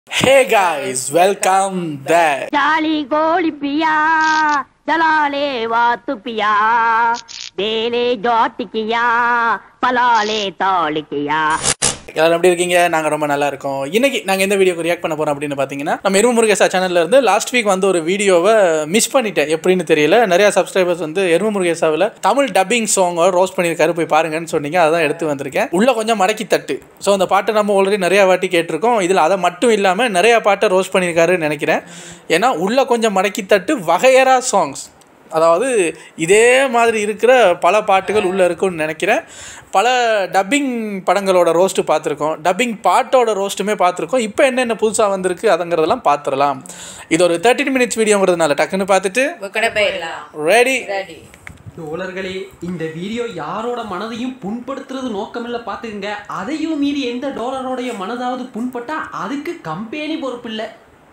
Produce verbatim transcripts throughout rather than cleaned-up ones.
Hey guys, welcome back. Jali goli piya, jalale vaatu piya, dele joti kiya, palale toli kiya. எல்லாரும் எப்படி இருக்கீங்க? நாங்கள் ரொம்ப நல்லா இருக்கோம். இன்னைக்கு நாங்கள் எந்த வீடியோக்கு ரியாக்ட் பண்ண போகிறோம் அப்படின்னு பார்த்தீங்கன்னா, நம்ம எருமை முருகேசா சேனல்ல இருந்து லாஸ்ட் வீக் வந்து ஒரு வீடியோவை மிஸ் பண்ணிட்டேன். எப்படின்னு தெரியல. நிறைய சப்ஸ்கிரைபர்ஸ் வந்து எருமை முருகேசாவில் தமிழ் டப்பிங் சாங்கை ரோஸ்ட் பண்ணியிருக்காரு, போய் பாருங்கன்னு சொன்னீங்க. அதான் எடுத்து வந்திருக்கேன். உள்ள கொஞ்சம் மடக்கி தட்டு. ஸோ அந்த பாட்டை நம்ம ஆல்ரெடி நிறையா வாட்டி கேட்டிருக்கோம். இதில் அதை மட்டும் இல்லாமல் நிறையா பாட்டை ரோஸ்ட் பண்ணியிருக்காருன்னு நினைக்கிறேன். ஏன்னா உள்ள கொஞ்சம் மடக்கி தட்டு வகையறா சாங்ஸ், அதாவது இதே மாதிரி இருக்கிற பல பாட்டுகள் உள்ளே இருக்குன்னு நினைக்கிறேன். பல டப்பிங் படங்களோட ரோஸ்ட்டு பார்த்துருக்கோம், டப்பிங் பாட்டோட ரோஸ்ட்டுமே பார்த்துருக்கோம். இப்போ என்னென்ன புதுசாக வந்திருக்கு அதங்கிறதெல்லாம் பார்த்துடலாம். இது ஒரு தேர்ட்டின் மினிட்ஸ் வீடியோங்கிறதுனால டக்குன்னு பார்த்துட்டு ரெடி ரெடி தோழர்களே, இந்த வீடியோ யாரோட மனதையும் புண்படுத்துறது நோக்கமில்ல பார்த்துக்குங்க. அதையும் மீறி எந்த டோலரோடைய மனதாவது புண்பட்டா அதுக்கு கம்பெனி பொறுப்பில்லை.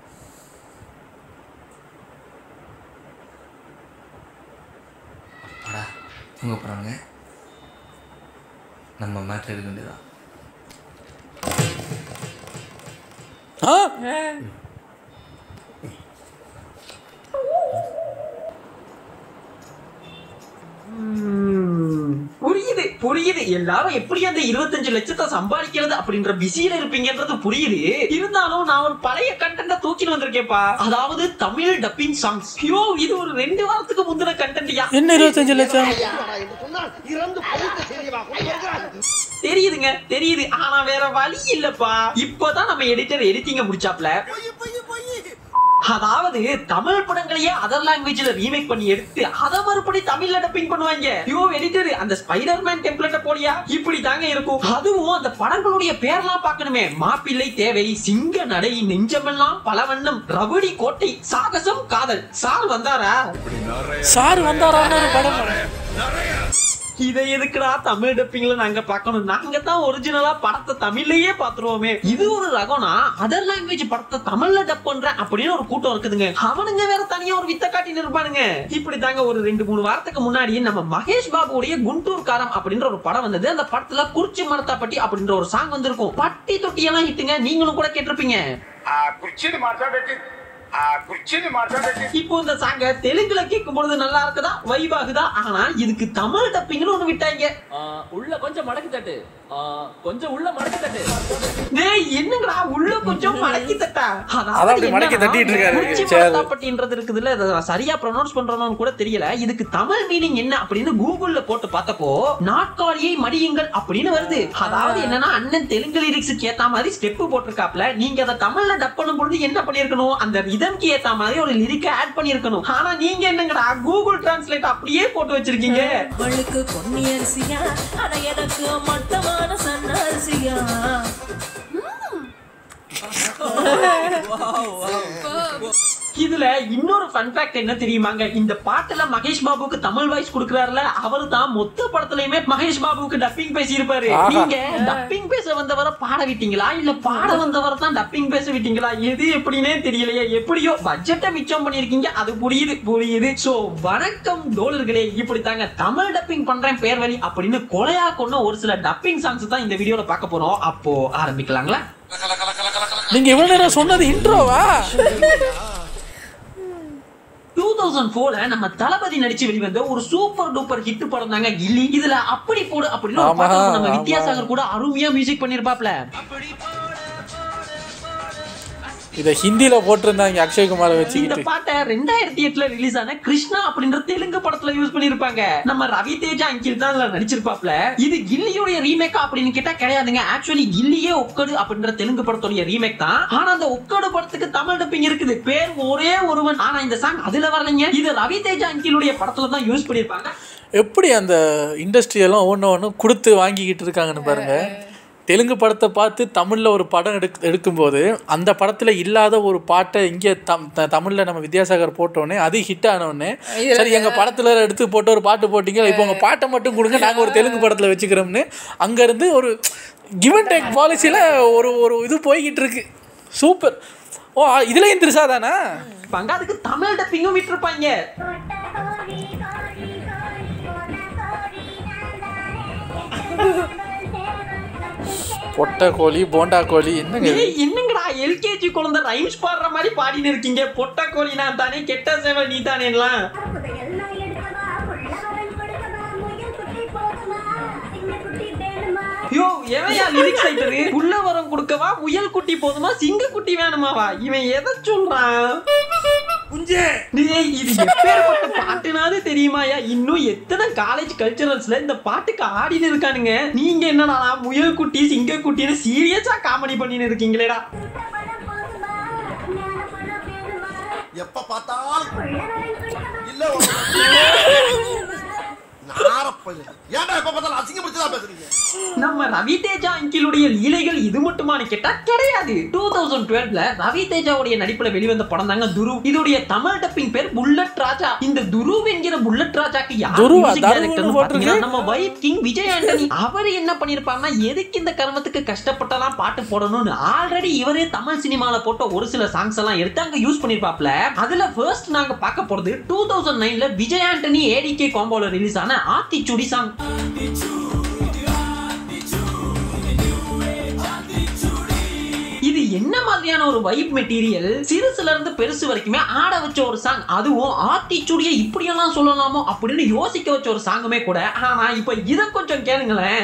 தூங்க போகிறாங்க. நம்ம மேட்ரு எடுக்க வேண்டியதான். புரியுது புரியுது எல்லாரும் எப்படி அந்த இருபத்தஞ்சு லட்சத்தை சம்பாதிக்கிறது அப்படின்ற பிஸியில இருப்பீங்கன்றது புரியுது. இருந்தாலும் நான் ஒரு பழைய கண்டென்ட்டை தூக்கிட்டு வந்திருக்கேன்ப்பா. அதாவது தமிழ் டப்பிங் சாங்ஸ். ஐயோ, இது ஒரு ரெண்டு வாரத்துக்கு முந்தின கண்டென்ட்யா. என்ன இருபத்தஞ்சு லட்சம்? தெரியுதுங்க தெரியுது, ஆனா வேற வழி இல்லப்பா. இப்பதான் நம்ம எடிட்டர் எடிட்டிங்க முடிச்சாப்ல. அதாவது தமிழ் படங்களையே அதர் லாங்குவேஜ்ல ரீமேக் பண்ணி எடுத்து அத மறுபடி தமிழ்ல டப்பிங் பண்ணுவாங்க. யோ எடிட்டர், அந்த ஸ்பைடர்மேன் டெம்ப்ளேட்ட போடியா. இப்படி தாங்க இருக்கும். அதுவும் அந்த படங்களுடைய பேர்லாம் பார்க்கணுமே. மாப்பிள்ளை தேவை, சிங்க நடை, நெஞ்சமெல்லாம் பலவண்ணம், ரவுடி கோட்டை, சாகசம், காதல். சார் வந்தாரா சார் வந்தாரான்னு ஒரு படம். இதை எதுக்குடா தமிழ் டப்பிங்ல நாங்க பார்க்கணும்? நாங்க தான் ஒரிஜினலா படத்தை தமிழ்லயே பாத்துருவோமே. இது ஒரு ரகம்னா அதர் லாங்குவேஜ் படத்தை தமிழ்ல டப் பண்றேன் அப்படின்னு ஒரு கூட்டம் இருக்குதுங்க. அவனுங்க வேற தனியா ஒரு வித்த காட்டின்னு இருப்பானுங்க. இப்படி தாங்க ஒரு ரெண்டு மூணு வாரத்துக்கு முன்னாடி நம்ம மகேஷ் பாபுடைய குண்டூர் காரம் அப்படின்ற ஒரு படம் வந்தது. அந்த படத்துல குறிச்சி மரத்தா பட்டி அப்படின்ற ஒரு சாங் வந்திருக்கும். பட்டி தொட்டி எல்லாம் ஹிட்டுங்க. நீங்களும் கூட கேட்டிருப்பீங்க. இப்போ இந்த சாங்க தெலுங்குல கேட்கும் பொழுது நல்லா இருக்குதா, வைப் ஆகுதா. ஆனா இதுக்கு தமிழ் டப்பிங்னு ஒண்ணு விட்டாங்க. உள்ள கொஞ்சம் மடக்கி தட்டு, கொஞ்சம் உள்ள மடக்கி தட்டு. டேய் என்னங்கடா உள்ள கொஞ்சம் மடக்கி தட்டா? அதாவது மடக்கி தட்டிட்டு இருக்காரு. பட்டின்றது இருக்குதுல, அத சரியா ப்ரொனவுன்ஸ் பண்றோம்னு கூட தெரியல. இதுக்கு தமிழ் மீனிங் என்ன அப்படின்னு கூகுள்ல போட்டு பார்த்தப்போ நாட்காலியை மடியுங்கள் அப்படின்னு வருது. அதாவது என்னன்னா அண்ணன் தெலுங்கு லிரிக்ஸ்க்கு ஏத்த மாதிரி ஸ்டெப் போட்டிருக்காப்ல. நீங்க அதை தமிழ்ல டப் பண்ணும் பொழுது என்ன பண்ணிருக்கணும், அந்த ரிதம்க்கு ஏத்த மாதிரி ஒரு லிரிக்கை ஆட் பண்ணிருக்கணும். ஆனா நீங்க என்னங்கடா கூகுள் டிரான்ஸ்லேட் அப்படியே போட்டு வச்சிருக்கீங்க. அவளுக்கு பொன்னி அரிசியா, ஆனா எனக்கு மட்டமான சன்ன அரிசியா. இதுல இன்னொரு ஃபன் ஃபேக்ட் என்ன தெரியுமாங்க? இந்த பாட்டுல மகேஷ் பாபுக்கு தமிழ் வாய்ஸ் கொடுக்கறாருல, அவரு தான் மொத்த படத்துலயுமே மகேஷ் பாபுக்கு டப்பிங் பேசி இருப்பாரு. நீங்க டப்பிங் பேச வந்தவரை பாட விட்டீங்களா, இல்ல பாட வந்தவரை தான் டப்பிங் பேச விட்டீங்களா? எது எப்படின்னே தெரியலையே. எப்படியோ பட்ஜெட்டை மிச்சம் பண்ணிருக்கீங்க, அது புரியுது புரியுது. சோ வணக்கம் டோலர்களே, இப்படி தாங்க தமிழ் டப்பிங் பண்றேன் பேர் வழி அப்படின்னு கொலையா கொண்ட ஒரு சில டப்பிங் சாங்ஸ் தான் இந்த வீடியோல பார்க்க போறோம். அப்போ ஆரம்பிக்கலாங்களா? நீங்க இவ்வளவு நேரம் சொன்னது இன்ட்ரோவா? டூ தௌசண்ட் ஃபோர்ல நம்ம தளபதி நடிச்சு வெளிவந்த ஒரு சூப்பர் டூப்பர் ஹிட் படம் தாங்க கில்லி. இதுல அப்படி போடு அப்படின்னு ஒரு பாட்டு நம்ம வித்யாசாகர் கூட அருமையா மியூசிக் பண்ணிருப்பாப்ல. இத ஹிந்தில போட்டிருந்தாங்க அக்ஷய் குமாரை வச்சு. இந்த பாட்டை ரெண்டாயிரத்தி எட்டுல ரிலீஸ் ஆன கிருஷ்ணா அப்படின்ற தெலுங்கு படத்துல யூஸ் பண்ணிருப்பாங்க. நம்ம ரவி தேஜா அங்கிள் தான் அதுல நடிச்சிருப்பாப்ல. இது கில்லியோட ரீமேக் அப்படின்னு கேட்டா கிடையாதுங்க. ஆக்சுவலி கில்லியே ஒக்கடு அப்படின்ற தெலுங்கு படத்தோட ரீமேக் தான். ஆனா அந்த ஒக்கடு படத்துக்கு தமிழ் டப்பிங் இருக்குது, பேர் ஒரே ஒருவன். ஆனா இந்த சாங் அதுல வரலைங்க. இது ரவி தேஜா அங்கிளுடைய படத்துல தான் யூஸ் பண்ணிருப்பாங்க. எப்படி அந்த இண்டஸ்ட்ரி எல்லாம் ஒன்று ஒன்று கொடுத்து வாங்கிக்கிட்டு இருக்காங்கன்னு பாருங்க. தெலுங்கு படத்தை பார்த்து தமிழில் ஒரு படம் எடுக் எடுக்கும்போது அந்த படத்தில் இல்லாத ஒரு பாட்டை இங்கே தம் தமிழில் நம்ம வித்யாசாகர் போட்டோன்னே அது ஹிட் ஆனோடனே, சரி எங்கள் படத்தில் எடுத்து போட்டு ஒரு பாட்டு போட்டிங்க, இப்போ உங்கள் பாட்டை மட்டும் கொடுங்க, நாங்கள் ஒரு தெலுங்கு படத்தில் வச்சுக்கிறோம்னு அங்கேருந்து ஒரு கிவ் அண்ட் டேக் பாலிசியில் ஒரு ஒரு இது போய்கிட்டு இருக்கு. சூப்பர். ஓ, இதுலேயும் திருசா தானே அதுக்கு தமிழ் டப்பிங்கும் விட்டுருப்பாங்க. பொட்டை கோழி போண்டா கோழி என்னங்க என்னங்கடா எல்கேஜி குழந்தை ரைம்ஸ் பாடுற மாதிரி பாடின்னு இருக்கீங்க. பொட்ட கோழி நான் தானே, கெட்ட சேவை நீ தானேலாம். யோ எவையா லிரிக்ஸ் ரைட்டரு? புள்ள வரம் கொடுக்கவா, முயல் குட்டி போதுமா, சிங்க குட்டி வேணுமாவா? இவன் எதை சொல்றான்? இது எப்பேற்பட்ட பாட்டுனாது தெரியுமாயா? இன்னும் எத்தனை காலேஜ் கல்ச்சரல்ஸ்ல இந்த பாட்டுக்கு ஆடின்னு இருக்கானுங்க. நீங்க என்னடா முயல் குட்டி சிங்க குட்டின்னு சீரியஸா காமெடி பண்ணின்னு இருக்கீங்களேடா. எப்ப பார்த்தாலும் இல்ல நம்ம ரவி தேஜா அங்கிளுடைய லீலைகள் இது மட்டுமானு கேட்டா கிடையாது. டூ தௌசண்ட் டுவெல்வ்ல ரவி தேஜாவுடைய நடிப்புல வெளிவந்த படம் தாங்க துரு. இதோடைய தமிழ் டப்பிங் பேர் புல்லட் ராஜா. இந்த துரு என்கிற புல்லட் ராஜாக்கு யார் மியூசிக் டைரக்டர்னு பாத்தீங்கன்னா நம்ம வைப் கிங் விஜய் ஆண்டனி. அவர் என்ன பண்ணிருப்பாருன்னா, எதுக்கு இந்த கர்மத்துக்கு கஷ்டப்பட்டலாம் பாட்டு போடணும்னு ஆல்ரெடி இவரே தமிழ் சினிமால போட்ட ஒரு சில சாங்ஸ் எல்லாம் எடுத்து அங்க யூஸ் பண்ணிருப்பாப்ல. அதுல ஃபர்ஸ்ட் நாங்க பார்க்க போறது டூ தௌசண்ட் நைன்ல விஜய் ஆண்டனி ஏடிகே காம்போல ரிலீஸ் ஆன ஆத்திச்சூடி சாங். இது என்ன மாதிரியான ஒரு வைப் மெட்டீரியல்? சிறுசுல இருந்து பெருசு வரைக்குமே ஆட வச்ச ஒரு சாங். அதுவும் ஆத்திச்சூடியை இப்படியெல்லாம் சொல்லலாமோ அப்படின்னு யோசிக்க வச்ச ஒரு சாங்குமே கூட. ஆனா இப்ப இத கொஞ்சம் கேளுங்களேன்.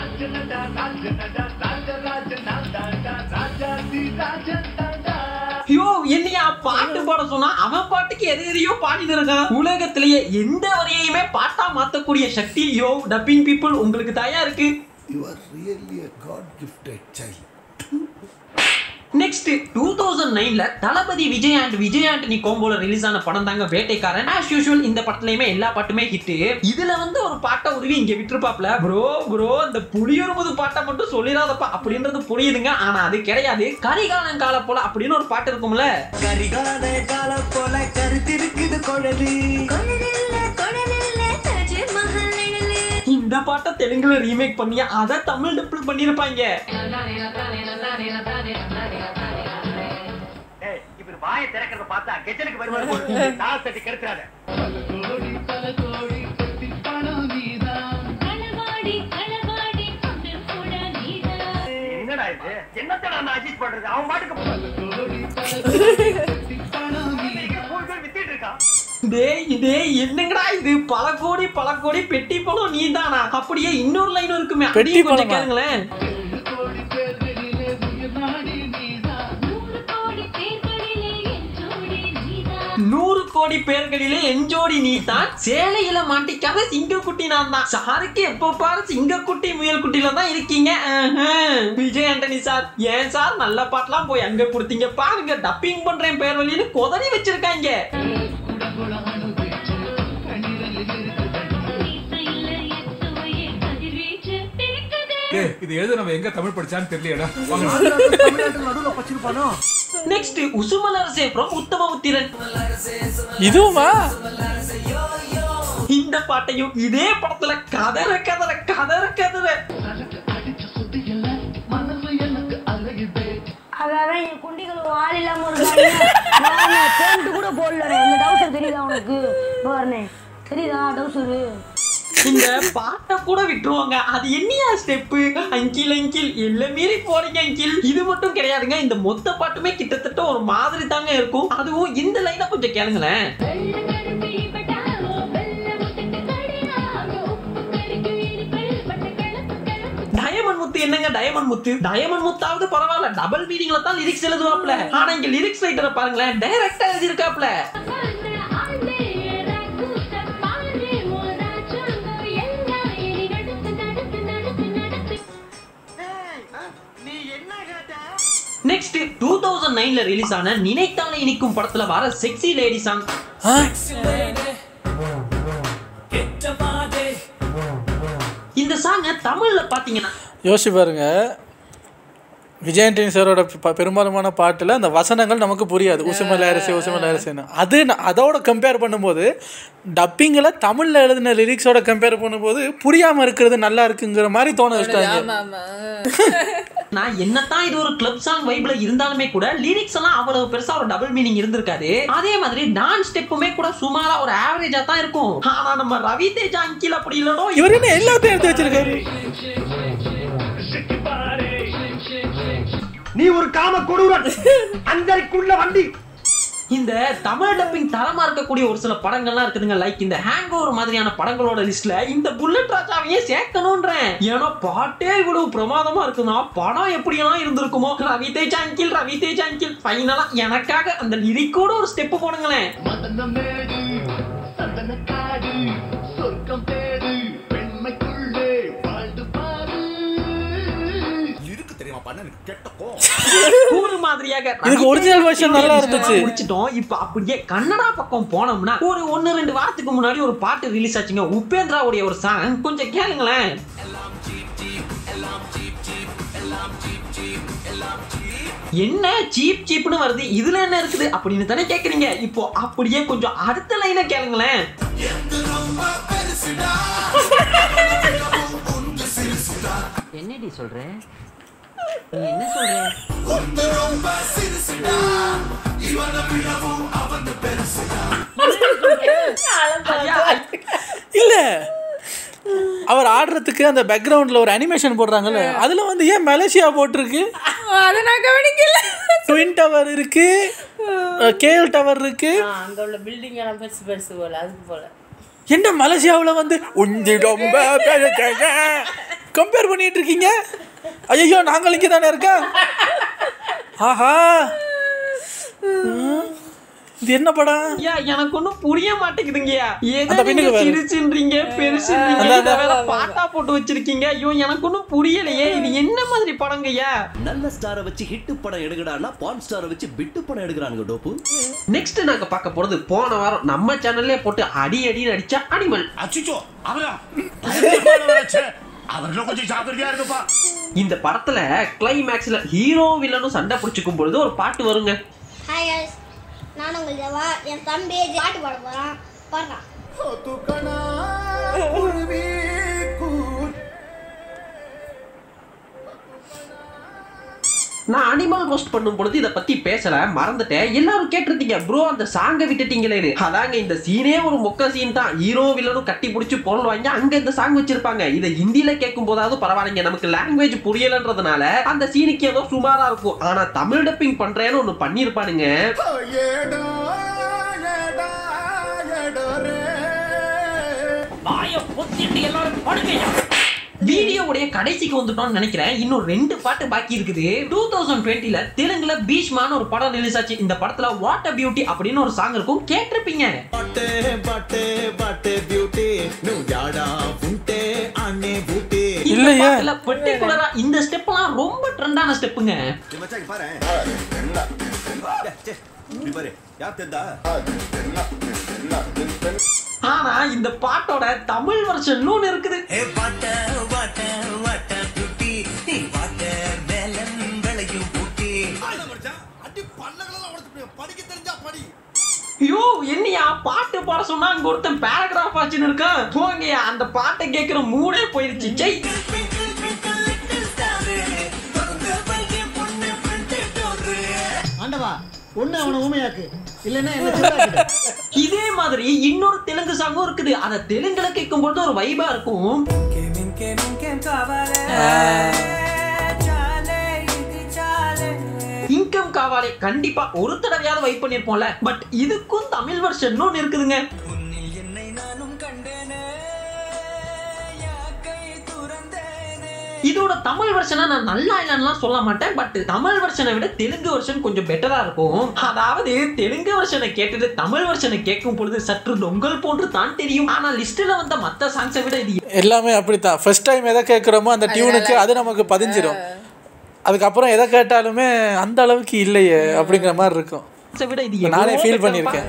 யோ என்னையா பாட்டு பாட சொன்னா அவன் பாட்டுக்கு எது எதையோ பாடிட்டு இருக்கான். உலகத்திலேயே எந்த வரையுமே பாட்டா மாத்தக்கூடிய சக்தி யோ டப்பிங் பீப்புள் உங்களுக்கு தயா இருக்கு. You are really a God gifted child. Next two thousand நைன்ல தளபதி விஜய் அண்ட் விஜய் ஆண்டனி கோம்போல ரிலீஸ் ஆன படம் தாங்க வேட்டைக்காரன். ஆஸ் யூசுவல் இந்த படத்துலயுமே எல்லா பாட்டுமே ஹிட். இதுல வந்து ஒரு பாட்டை உருவி இங்க விட்டுருப்பாப்ல. ப்ரோ ப்ரோ இந்த புளியொருமுது பாட்டை மட்டும் சொல்லிடாதப்பா அப்படின்றது புரியுதுங்க. ஆனா அது கிடையாது. கரிகாலன் கால போல அப்படின்னு ஒரு பாட்டு இருக்கும்ல. கரிகால கால போல கருத்திருக்குது கொடலி இந்த பாட்டை தெலுங்குல ரீமேக் பண்ணி அதை தமிழ் டப்பிள் பண்ணிருப்பாங்க. வாயை திறக்கிறத பார்த்தா கெச்சலுக்கு வருவாரு. நாள் தட்டி கெடுத்துறாத. என்னடா இது? என்னத்தடா நான் அட்ஜஸ்ட் பண்றது? அவன் பாட்டுக்கு வித்திட்டு இருக்கான். என்னங்கடா இது? பல கோடி பல கோடி பெட்டி பணம் நீ தானா? அப்படியே இன்னொரு லைன் இருக்குமே, பெட்டி கொஞ்சம் கேளுங்களேன். நூறு கோடி பேர்களிலே எஞ்சோடி நீ தான், சேலையில மாட்டிக்காத சிங்கக்குட்டி நான் தான். சாருக்கு எப்ப பாரு சிங்கக்குட்டி முயல் குட்டில தான் இருக்கீங்க. விஜய் ஆண்டனி சார், ஏன் சார் நல்ல பாட்டெல்லாம் போய் அங்க கொடுத்தீங்க பாருங்க. டப்பிங் பண்றேன் பேர் வழியில கொதறி வச்சிருக்காங்க. இது எழுத நம்ம எங்க தமிழ் படிச்சான்னு தெரியலடா. நடுவுல பச்சிருப்பானோ. Next Usumalarase from Uthamaputhiran. இதுவுமா? இந்த பாட்டையும் இதே படத்துல கதற கதற கதற கதற. அதான் என் குண்டிகள் ஆள் இல்லாம இருக்காங்க. கூட போடல. இந்த டவுசர் தெரியுதா உனக்கு? பாருனே தெரியுதா டவுசரு? இந்த பாட்டை கூட விட்டுருவாங்க. அது என்னையா ஸ்டெப்பு? அங்கில் அங்கில் எல்லாம் மீறி போறீங்க அங்கில். இது மட்டும் கிடையாதுங்க, இந்த மொத்த பாட்டுமே கிட்டத்தட்ட ஒரு மாதிரி தாங்க இருக்கும். அதுவும் இந்த லைனை கொஞ்சம் கேளுங்களேன். டயமண்ட் முத்து என்னங்க டயமண்ட் முத்து? டயமண்ட் முத்தாவது பரவாயில்ல, டபுள் மீனிங்ல தான் லிரிக்ஸ் எழுதுவாப்ல. ஆனா இங்க லிரிக்ஸ் ரைட்டரை பாருங்களேன், டைரக்டா எழுதியிருக்காப்ல. நெக்ஸ்ட் டூ தௌசண்ட் நைன்ல ரிலீஸ் ஆன நினைத்தாலே இனிக்கும் படத்துல வர செக்ஸி லேடி சாங். இந்த சாங் தமிழ்ல பாத்தீங்கன்னா யோசிச்சு பாருங்க, விஜய் ஆண்டனி சாரோட பெரும்பாலுமான பாட்டில் அந்த வசனங்கள் நமக்கு புரியாது. உசுமல் அரசு உசுமல் அரசுன்னு. அது அதோட கம்பேர் பண்ணும்போது டப்பிங்கில் தமிழில் எழுதின லிரிக்ஸோட கம்பேர் பண்ணும்போது புரியாமல் இருக்கிறது நல்லா இருக்குங்கிற மாதிரி தோண வச்சிட்டாங்க. நான் என்னத்தான் இது ஒரு கிளப் சாங் வைப்ல இருந்தாலுமே கூட லிரிக்ஸ் எல்லாம் அவ்வளவு பெருசா ஒரு டபுள் மீனிங் இருந்திருக்காது. அதே மாதிரி டான்ஸ் ஸ்டெப்புமே கூட சுமாரா ஒரு ஆவரேஜா தான் இருக்கும். ஆனா நம்ம ரவி தேஜா அங்கில் அப்படி இல்லனோ, இவரு என்ன எல்லாத்தையும் எடுத்து வச்சிருக்காரு. நீ ஒரு காம கொடூரன் அஞ்சரைக்குள்ள வண்டி. இந்த தமிழ் டப்பிங் தரமா இருக்கக்கூடிய ஒரு சில படங்கள்லாம் இருக்குதுங்க. லைக் இந்த ஹேங் ஓவர் மாதிரியான படங்களோட லிஸ்ட்ல இந்த புல்லட் ராஜாவையே சேர்க்கணும்ன்றேன். ஏன்னா பாட்டே இவ்வளவு பிரமாதமா இருக்குன்னா படம் எப்படியெல்லாம் இருந்திருக்குமோ. ரவி தேஜ் அங்கிள் ரவி தேஜ் அங்கிள் ஃபைனலா எனக்காக அந்த லிரிக்கோட ஒரு ஸ்டெப் போடுங்களேன். ஒரிஜினல் வெர்ஷன் நல்லா இருந்துச்சு. முடிச்சிட்டோம். இப்போ அப்படியே கன்னடா பக்கம் போனோம்னா ஒரு ஒன்னு ரெண்டு வாரத்துக்கு முன்னாடி ஒரு பாட்டு ரிலீஸ் ஆச்சுங்க. உபேந்திராவுடைய ஒரு சாங் கொஞ்சம் கேளுங்களேன். என்ன சீப் சீப்னு வருது, இதுல என்ன இருக்குது அப்படின்னு தானே கேக்குறீங்க. இப்போ அப்படியே கொஞ்சம் அடுத்த லைனை கேளுங்களேன். என்னடி சொல்றேன், நீ என்ன சொல்ற? இல்ல அவர் ஆடுறதுக்கு அந்த பேக்ரவுண்ட்ல ஒரு அனிமேஷன் போடுறாங்கல்ல, அதுல வந்து ஏன் மலேசியா போட்டிருக்கு? அத நான் கவனிக்கல. ட்வின் டவர் இருக்கு, கேஎல் டவர் இருக்கு, அங்க உள்ள பில்டிங் எல்லாம் பெருசு பெருசு போல அதுக்கு போல. என்ன மலேசியாவுல வந்து கம்பேர் பண்ணிட்டு இருக்கீங்க? ஐயோ நாங்கள் இங்கே தானே இருக்கோம். ஆஹா இது என்ன படம்? எனக்கு ஒன்னும் புரிய மாட்டேங்குதுங்கயா. சிரிச்சுன்றீங்க பெருசுன்றீங்க, பாட்டா போட்டு வச்சிருக்கீங்க. ஐயோ எனக்கு ஒன்னும் புரியலையே. இது என்ன மாதிரி படங்கய்யா? நல்ல ஸ்டாரை வச்சு ஹிட் படம் எடுக்கடான்னா பான் ஸ்டாரை வச்சு பிட்டு படம் எடுக்கிறானுங்க டோப்பு. நெக்ஸ்ட் நாங்க பார்க்க போறது போன வாரம் நம்ம சேனல்லே போட்டு அடி அடி நடிச்ச அனிமல். அச்சோ அவரா அவர்ல கொஞ்சம் ஜாக்கிரதையா இருப்பா. இந்த படத்துல கிளைமேக்ஸ்ல ஹீரோ வில்லனும் சண்டை பிடிச்சிக்கும் பொழுது ஒரு பாட்டு வருங்க. ஹாய் गाइस, நான் உங்கள் தேவா. என் தம்பி பாட்டு பாட போறான், பாடுறான். நான் அனிமல் ரோஸ்ட் பண்ணும் பொழுது இதை பத்தி பேசல, மறந்துட்டேன். எல்லாரும் கேட்டிருந்தீங்க ப்ரோ அந்த சாங்கை விட்டுட்டீங்களேன்னு. அதாங்க இந்த சீனே ஒரு மொக்க சீன் தான். ஹீரோ வில்லனும் கட்டி பிடிச்சி போடுவாங்க, அங்க இந்த சாங் வச்சிருப்பாங்க. இதை ஹிந்தியில கேட்கும் போதாவது பரவாயில்லைங்க, நமக்கு லாங்குவேஜ் புரியலன்றதுனால அந்த சீனுக்கு ஏதோ சுமாரா இருக்கும். ஆனா தமிழ் டப்பிங் பண்றேன்னு ஒண்ணு பண்ணிருப்பானுங்க. வீடியோவுடைய கடைசிக்கு வந்துட்டோம்னு நினைக்கிறேன். இன்னும் ரெண்டு பாட்டு பாக்கி இருக்குது. டூ தௌசண்ட் டுவெண்ட்டில தெலுங்குல பீஷ்மான ஒரு படம் ரிலீஸ் ஆச்சு. இந்த படத்துல வாட் அ பியூட்டி அப்படின்னு ஒரு சாங் இருக்கும், கேட்டிருப்பீங்க. இல்லையா பர்టిక్యులரா இந்த ஸ்டெப்லாம் ரொம்ப ட்ரெண்டான ஸ்டெப்புங்க. ஆனா இந்த பாட்டோட தமிழ் வெர்ஷன் ஒன்னு இருக்குது. ஐயோ என்னையா பாட்டு பாட சொன்னா அங்க ஒருத்தன் பேராகிராஃப் ஆச்சுன்னு இருக்கான். போங்கயா அந்த பாட்டை கேட்கிற மூடே போயிருச்சு. ஜெய் ஆண்டவா ஒண்ணு அவன ஊமையாக்கு, இல்லன்னா என்ன. இதே மாதிரி இன்னொரு தெலுங்கு சாங்கும் இருக்குது. அத தெலுங்குல கேட்கும் போது ஒரு வைபா இருக்கும். இன்கம் காவாலே கண்டிப்பா ஒரு தடவையாவது வைப் பண்ணிருப்போம்ல. பட் இதுக்கும் தமிழ் வெர்ஷன் ஒன்னு இருக்குதுங்க. இதோட தமிழ் வெர்ஷனை நான் நல்லா இல்லைன்னா சொல்ல மாட்டேன். பட் தமிழ் வெர்ஷனை விட தெலுங்கு வெர்ஷன் கொஞ்சம் பெட்டரா இருக்கும். அதாவது தெலுங்கு வெர்ஷனை கேட்டுட்டு தமிழ் வெர்ஷனை கேட்கும் பொழுது சற்று நொங்கல் போன்று தான் தெரியும். ஆனா லிஸ்ட்ல வந்த மத்த சாங்ஸை விட இது எல்லாமே அப்படித்தான். ஃபர்ஸ்ட் டைம் எதை கேட்குறோமோ அந்த டியூனுக்கு அது நமக்கு பதிஞ்சிடும். அதுக்கப்புறம் எதை கேட்டாலுமே அந்த அளவுக்கு இல்லையே அப்படிங்கிற மாதிரி இருக்கும். நானே ஃபீல் பண்ணியிருக்கேன்.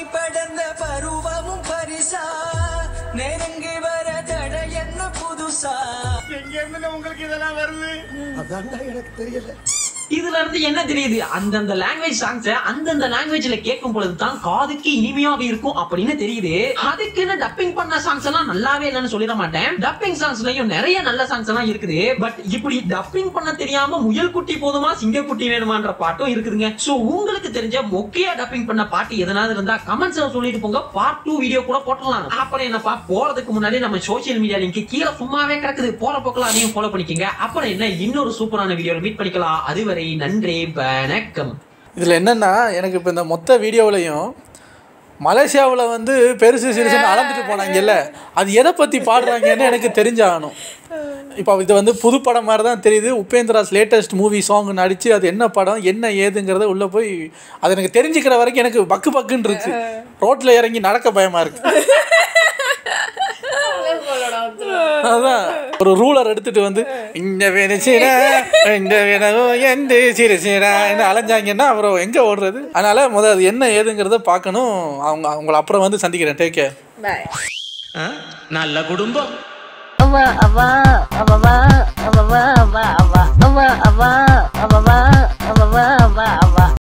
உங்களுக்கு இதெல்லாம் வருது அதான் எனக்கு தெரியல. இதுல இருந்து என்ன தெரியுது, அந்தந்த லாங்குவேஜ் சாங்ஸ் அந்தந்த லாங்குவேஜ்ல கேட்கும் பொழுது தான் காதுக்கு இனிமையாக இருக்கும் அப்படின்னு தெரியுது. அதுக்குன்னு டப்பிங் பண்ண சாங்ஸ் எல்லாம் நல்லாவே இல்லைன்னு சொல்லிட மாட்டேன். டப்பிங் சாங்ஸ்லயும் நிறைய நல்ல சாங்ஸ் எல்லாம் இருக்குது. பட் இப்படி டப்பிங் பண்ண தெரியாம முயல் குட்டி போதுமா சிங்கக்குட்டி வேணுமான்ற பாட்டும் இருக்குதுங்க. சோ உங்களுக்கு தெரிஞ்ச மொக்கையா டப்பிங் பண்ண பாட்டு எதனாவது இருந்தா கமெண்ட்ஸ்ல சொல்லிட்டு போங்க. பார்ட் டூ வீடியோ கூட போட்டலாம். அப்புறம் என்னப்பா போறதுக்கு முன்னாடி நம்ம சோசியல் மீடியா லிங்க் கீழே சும்மாவே கிடக்குது, போற போக்கலாம் அதையும் ஃபாலோ பண்ணிக்கங்க. அப்புறம் என்ன இன்னொரு சூப்பரான வீடியோல மீட் பண்ணிக்கலாம். அதுவரை நன்றி நன்றி வணக்கம். இதில் என்னென்னா எனக்கு இப்போ இந்த மொத்த வீடியோவிலையும் மலேசியாவில் வந்து பெருசு சிறுசுன்னு அளந்துட்டு போனாங்கல்ல, அது எதை பற்றி பாடுறாங்கன்னு எனக்கு தெரிஞ்சாகணும். இப்போ இது வந்து புது படம் மாதிரி தான் தெரியுது. உபேந்திராஸ் லேட்டஸ்ட் மூவி சாங் நடித்து அது என்ன படம் என்ன ஏதுங்கிறத உள்ளே போய் அது எனக்கு தெரிஞ்சுக்கிற வரைக்கும் எனக்கு பக்கு பக்குன்னு இருக்கு. ரோட்டில் இறங்கி நடக்க பயமாக இருக்கு. அதான் ஒரு ரூலர் எடுத்துட்டு வந்து இந்த வேணுச்சுனா இந்த வேணும் எந்த சிறுசினா என்ன அலைஞ்சாங்கன்னா அப்புறம் எங்கே ஓடுறது. அதனால முதல் அது என்ன ஏதுங்கிறத பார்க்கணும். அவங்க அவங்கள அப்புறம் வந்து சந்திக்கிறேன். Take care. நல்ல குடும்பம். அவா அவா அவவா அவவா அவா அவா அவா அவா அவவா அவவா அவா அவா